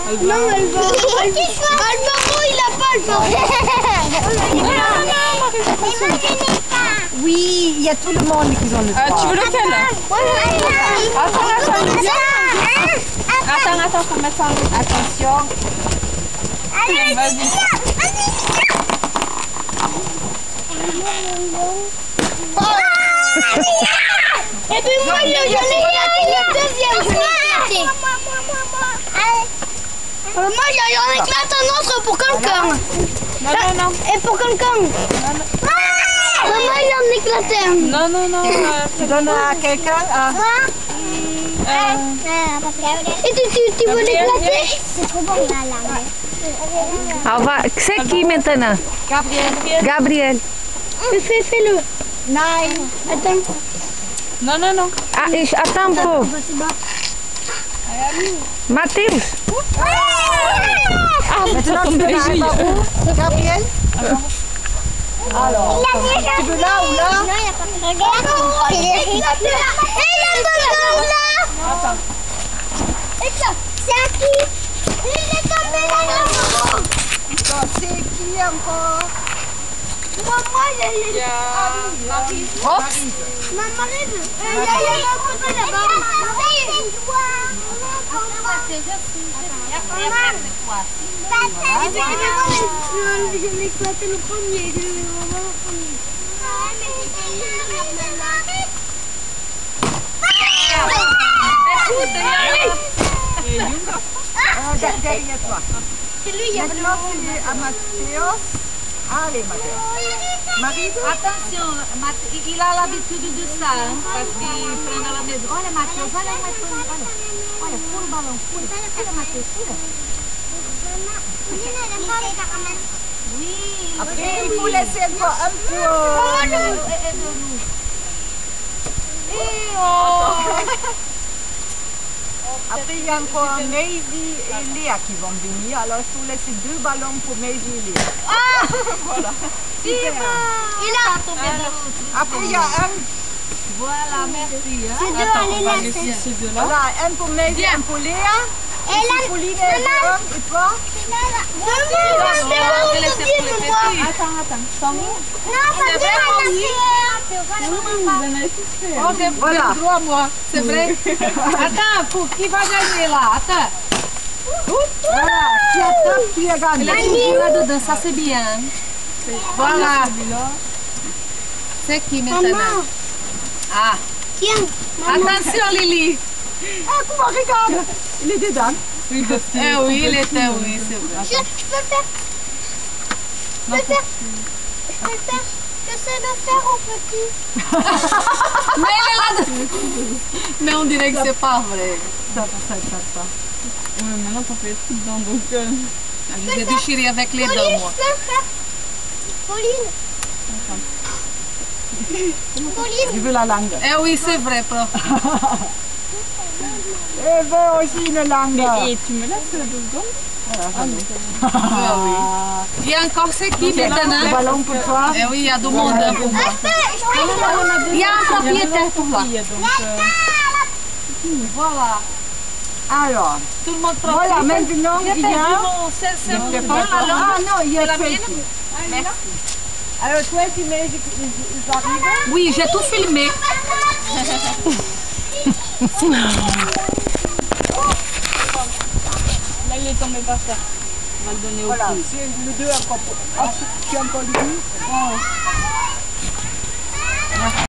Non, elle va. Elle va mouiller la palle. Oui, il y a tout le monde qui ont le droit. Tu veux lequel? Attends, faut mettre ça en route. Attention. Vas-y. Et puis moi, j'en ai le deuxième. Moi, j'en éclate un autre pour quelqu'un. Non. Et pour quelqu'un. Maman, j'en éclate un. Non. Tu donnes à quelqu'un? Et tu veux l'éclater? C'est trop bon là. C'est qui maintenant? Gabriel. Fais-le. Nein. Attends. Non. Ah, attends un peu. Mathilde. Maintenant, tu donnes à Gabriel? Alors, tu veux là ou là? Non, il n'y a pas de regarde. Il est éclaté. Et la bonne là. Attends. C'est à qui? Il est tombé là. C'est qui encore? Maman, Il y a Marie. Maman, il y a un côté là-bas. Je l'ai éclaté le premier. Derrière toi. Maintenant, c'est à Mathéos. Allez, Mathéos. Marie, Attention, il a l'habitude de ça, hein, parce qu'il prend à la maison. Olha, Matheus, olha, fura o balão, fura, Matheus, fura. Oui, après, il faut laisser encore un peu. Après, il y a encore Maisie et Léa qui vont venir. Alors, il faut laisser 2 ballons pour Maisie et Léa. Voilà. Après, il y a un. Voilà, merci. Hein. Attends, on va laisser ces deux-là. Voilà, un pour Maisie, un pour Léa. Et là, Pauline, et toi? Attends. Sans nous? Oh, j'ai Voilà. le droit, moi. C'est vrai. Attends, pour qui va gagner là? Attends. Voilà, qui attrape, qui a gagné. Il est toujours là-dedans, ça c'est bien. Voilà. C'est qui maintenant? Ah. tiens. Attention, Lily. Ah, comment regarde? Il est dedans. Eh oui, il était, oui, c'est vrai. Je peux faire. J'essaie de faire au petit. Mais il est là-dedans. Mais on dirait que c'est pas vrai. Ça. Ouais, maintenant ça fait tout dedans donc. Je vais déchirer avec les dents, moi. Je peux faire. Pauline. Je veux la langue. Eh oui, c'est vrai, prof. Et veut aussi une langue. Et tu me laisses 2 secondes? Il y a encore ce qui Un maintenant. ballon pour toi. Eh oui, il y a du monde pour moi. Il y a un propriétaire pour là. Voilà. Alors, Tout le monde profite. voilà, maintenant il y a... C'est Ah non, il y a Tracy. Merci. Alors, Tracy, mais ils arrivent. Oui, j'ai tout filmé. Là il est tombé par terre. On va le donner au Voilà, petit. c'est le 2 encore. Ah, tu as encore le 2?